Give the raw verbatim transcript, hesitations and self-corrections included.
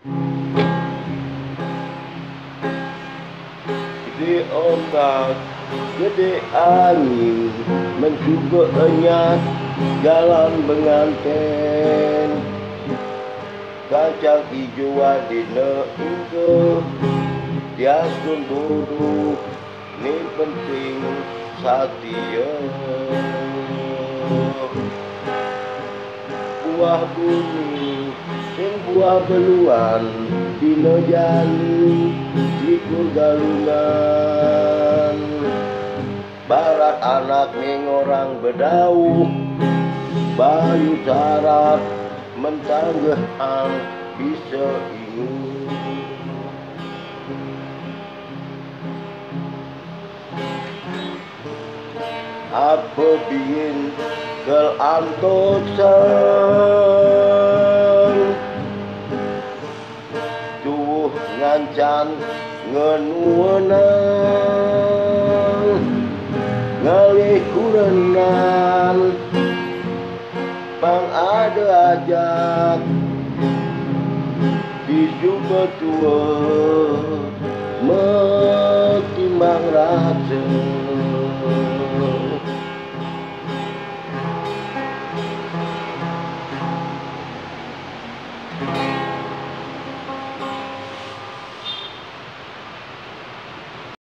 Gede ombak, gede angin, mencoba enyat jalan penganten. Kacang hijau adina ingke, tiasun buruk, ni penting satia. Buah bumi, sing buah beluan, dina jani, likur galungan. Barat anak ning orang bedau, bayu syarat mentanggehan bisa ingin. Apa bikin kel antosan tuh ngancan ngenuenang ngalih kurenan pang ada ajak di juga tua metimbang rasa.